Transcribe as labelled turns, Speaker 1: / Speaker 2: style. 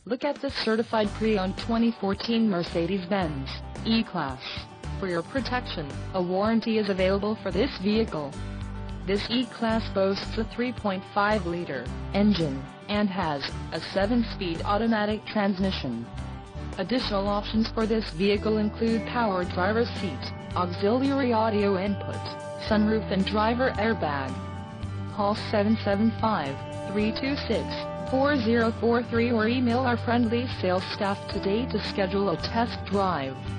Speaker 1: Look at this certified pre-owned 2014 Mercedes-Benz E-Class. For your protection, a warranty is available for this vehicle. This E-Class boasts a 3.5-liter engine and has a 7-speed automatic transmission. Additional options for this vehicle include power driver's seat, auxiliary audio input, sunroof and driver airbag. Call 775-326-4043 or email our friendly sales staff today to schedule a test drive.